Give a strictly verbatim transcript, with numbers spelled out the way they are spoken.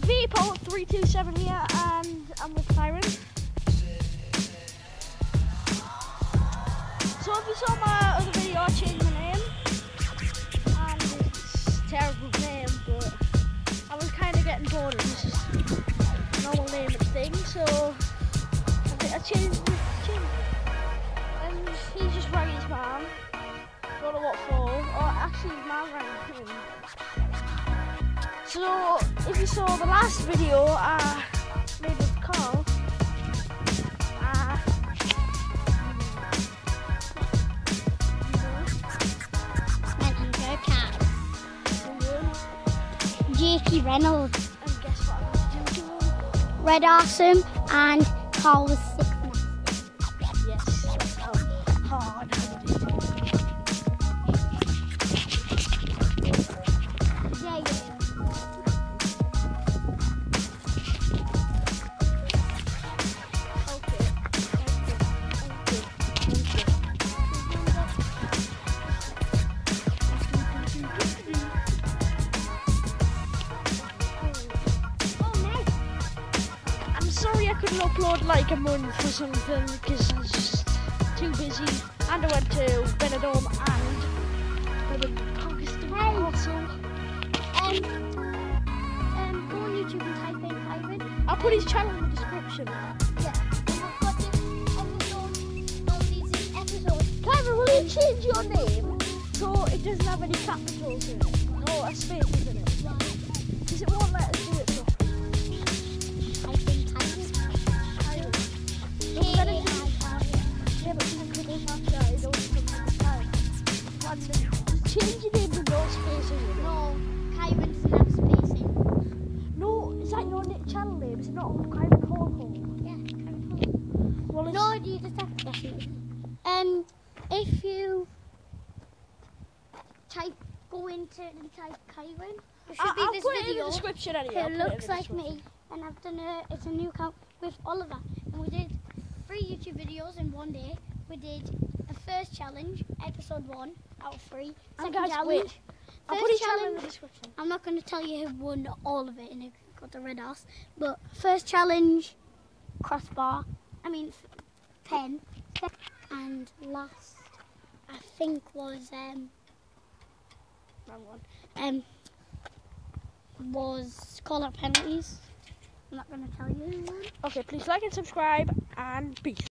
people, three two seven here, and I'm with Kyron. So if you saw my other video, I changed my name, and it's a terrible name, but I was kind of getting bored of this normal name and thing, so I changed it, changed it. And he just rang his mum, don't know what for, or actually his mum rang him. So if you saw the last video I made with Carl, uh, and Joe Cat, Jakey Reynolds, and guess what I was doing to him? Red Awesome, and Carl was sick now. Yes, that's how hard I did. Yeah, yeah. I'm sorry I couldn't upload like a month or something because I was just too busy, and I went to Benidorm and the Pakistan also. Um, um, go on YouTube and type in Kyron. I'll put his channel in the description. Yeah. And we've got this episode, all these episodes. Kyron, will you change your name so it doesn't have any capitals in it? No, a space in it. Because it won't let us do it properly. Type in Kyron. Kyron. K Better I do- R O N. Yeah, but you could have that, it always comes with the time. And just change your name with no spaces in it. No, Kyron doesn't have spacing. No, is that your na- channel name? Is it not Kyron Hall? Yeah, Kyron. Well, it's, No, you just have to guess it. Um, if you type, go into it and type Kyron. It should I- be I'll this put it in video. the description anyway. I'll It put looks in the like description. me, and I've done a, it's a new account with Oliver, and we did three YouTube videos in one day. We did the first challenge, episode one out of three. And Second guys, challenge, wait. I'll first put his channel in challenge. the description. I'm not going to tell you who won all of it, and who got the red house. But first challenge, crossbar. I mean, f- pen, and last, I think was um, Wrong one. um, was call out penalties. I'm not going to tell you who won. Okay, please like and subscribe, and peace.